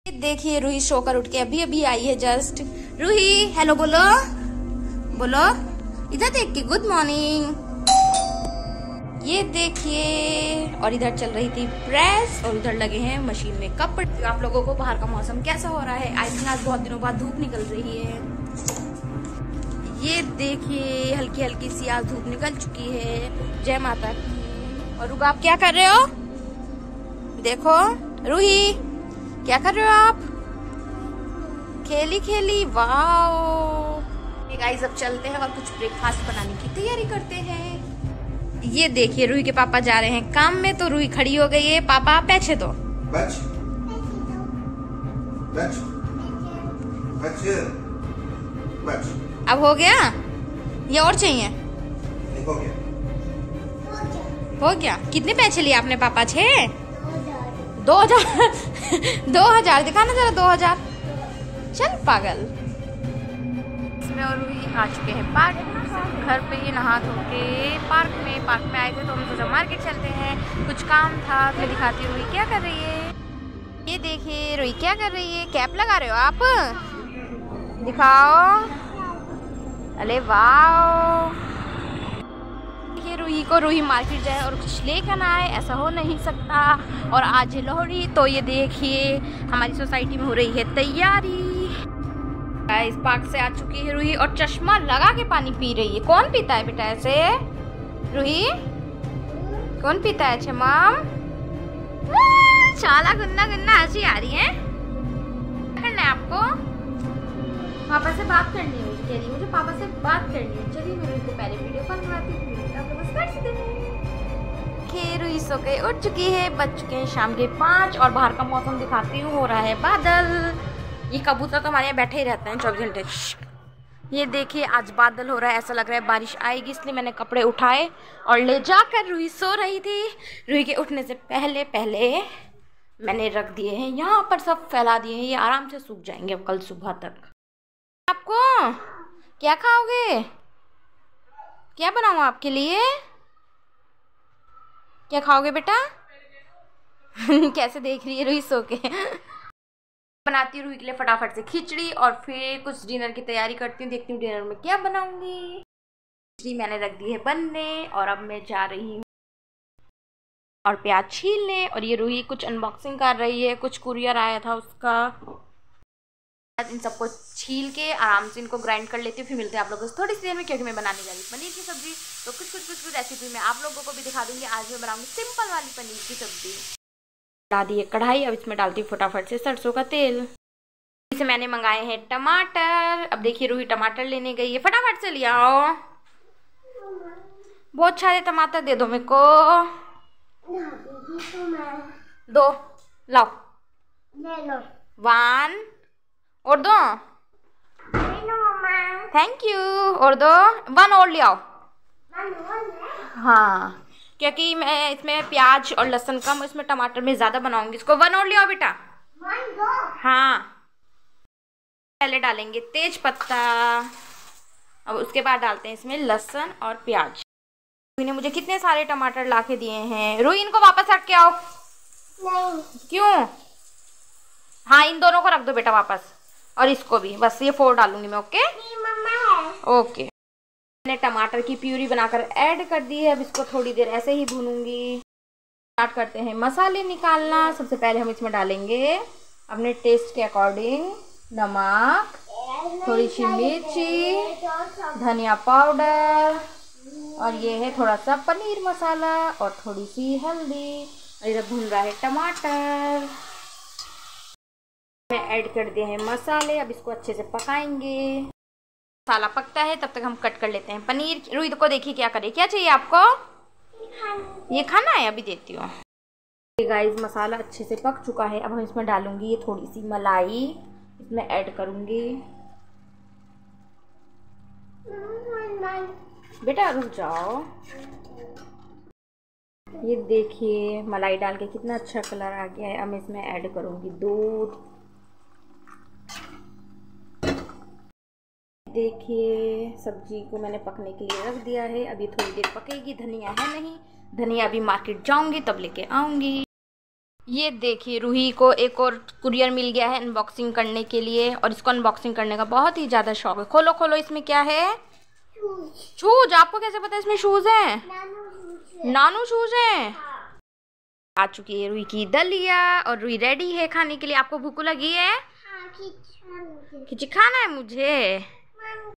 देखिए रूही सोकर उठ के अभी अभी आई है जस्ट। रूही हेलो बोलो, बोलो इधर देख के गुड मॉर्निंग। ये देखिए, और इधर चल रही थी प्रेस और उधर लगे हैं मशीन में कपड़े। आप लोगों को बाहर का मौसम कैसा हो रहा है? आई थिंक आज बहुत दिनों बाद धूप निकल रही है। ये देखिए हल्की हल्की सी आज धूप निकल चुकी है। जय माता की। और रुबा आप क्या कर रहे हो? देखो रूही क्या कर रहे हो आप? खेली खेली वाओ। गाइस अब चलते हैं और कुछ ब्रेकफास्ट बनाने की तैयारी करते हैं। ये देखिए रूही के पापा जा रहे हैं काम में, तो रूही खड़ी हो गई है। पापा पैसे दो। बच बच बच बच। अब हो गया या और चाहिए? हो गया। हो गया। कितने पैसे लिए आपने पापा? 2000 2000 दिखाना जरा। 2000 चल पागल। इसमें और रूही आ चुके हैं पार्क में। घर पे ये नहा धो के पार्क में आए थे, तो हम सोचा मार्केट चलते हैं, कुछ काम था। मैं दिखाती हूँ रूही क्या कर रही है। ये देखिए रूही क्या कर रही है। कैप लगा रहे हो आप? दिखाओ। अरे वाह। देखिए रूही मार्केट जाए और कुछ लेकर ना आए, ऐसा हो नहीं सकता। और आज है लोहड़ी, तो ये देखिए हमारी सोसाइटी में हो रही है तैयारी। इस पार्क से आ चुकी है रूही और चश्मा लगा के पानी पी रही है। कौन पीता है बेटा ऐसे? रूही कौन पीता है? अच्छा माम चाला गुन्ना गुन्ना हंसी आ रही है। क्या करना है आपको? पापा से बात करनी है। कह रही मुझे पापा से बात करनी है। चलिए मैं रूही को पहले वीडियो कॉल करवाती हूँ। रूही सो के उठ चुकी है। बज चुके हैं शाम के 5 और बाहर का मौसम दिखाती हूँ, हो रहा है बादल। ये कबूतर तो हमारे यहाँ बैठे ही रहते हैं 24 घंटे। ये देखिए आज बादल हो रहा है, ऐसा लग रहा है बारिश आएगी, इसलिए मैंने कपड़े उठाए और ले जाकर रूही सो रही थी। रूही के उठने से पहले पहले मैंने रख दिए हैं यहाँ पर, सब फैला दिए हैं। ये आराम से सूख जाएंगे अब कल सुबह तक। आपको क्या खाओगे? क्या बनाऊँ आपके लिए? क्या खाओगे बेटा? कैसे देख रही है रूही सो के। बनाती हूँ रूही के लिए फटाफट से खिचड़ी और फिर कुछ डिनर की तैयारी करती हूँ। देखती हूँ डिनर में क्या बनाऊंगी। खिचड़ी मैंने रख दी है बनने और अब मैं जा रही हूँ और प्याज छीलने। और ये रूही कुछ अनबॉक्सिंग कर रही है, कुछ कुरियर आया था उसका। इन सबको छील के आराम से इनको ग्राइंड कर लेती हूँ। फिर मिलते हैं आप लोगों से थोड़ी सी देर में, क्योंकि मैं बनाने जा रही हूँ पनीर की सब्जी। तो कुछ रेसिपी मैं आप लोगों को भी दिखा दूंगी। आज मैं बनाऊंगी सिंपल वाली पनीर की सब्जी। डाल दी है कढ़ाई, अब इसमें डालती हूँ फटाफट से सरसों का तेल। इसे मैंने मंगाए हैं टमाटर। अब देखिए रूही टमाटर लेने गई है, फटाफट से ले आओ। बहुत सारे टमाटर दे दो मेरे को। दो लाओ। ले लो। 1 और दो। Thank you. और दो। 1 और ले आओ। हाँ क्योंकि मैं इसमें प्याज और लहसुन कम, इसमें टमाटर में ज़्यादा बनाऊंगी। इसको 1 और ले आओ बेटा। हाँ पहले डालेंगे तेज पत्ता, अब उसके बाद डालते हैं इसमें लहसुन और प्याज। रूही ने मुझे कितने सारे टमाटर ला के दिए हैं। रूही इनको वापस रख के आओ। नहीं। क्यों? हाँ इन दोनों को रख दो बेटा वापस, और इसको भी। बस ये 4 डालूंगी मैं। Okay okay. मैंने टमाटर की प्यूरी बनाकर ऐड कर दी है। अब इसको थोड़ी देर ऐसे ही भूनूंगी। स्टार्ट करते हैं मसाले निकालना। सबसे पहले हम इसमें डालेंगे अपने टेस्ट के अकॉर्डिंग नमक, थोड़ी सी मिर्ची, धनिया पाउडर, और ये है थोड़ा सा पनीर मसाला और थोड़ी सी हल्दी। और इधर भून रहा है टमाटर। मैं ऐड कर दिए हैं मसाले। अब इसको अच्छे से पकाएंगे। मसाला पकता है तब तक हम कट कर लेते हैं पनीर। रूही को देखिए क्या करे। क्या चाहिए आपको? ये खाना है? अभी देती हूँ। गाइस मसाला अच्छे से पक चुका है। अब हम इसमें डालूंगी ये थोड़ी सी मलाई, इसमें ऐड करूंगी। बेटा रुक जाओ। ये देखिए मलाई डाल के कितना अच्छा कलर आ गया है। अब मैं इसमें ऐड करूंगी दूध। देखिए सब्जी को मैंने पकने के लिए रख दिया है। अभी थोड़ी देर पकेगी। धनिया है नहीं, धनिया अभी मार्केट जाऊंगी तब लेके आऊंगी। ये देखिए रूही को एक और कुरियर मिल गया है अनबॉक्सिंग करने के लिए, और इसको अनबॉक्सिंग करने का बहुत ही ज़्यादा शौक है। खोलो खोलो, इसमें क्या है? शूज। आपको कैसे पता इसमें शूज हैं? नानू शूज हैं। आ चुकी है रूही की दलिया और रूही रेडी है खाने के लिए। आपको भूख लगी है? खिचड़ी खाना है मुझे।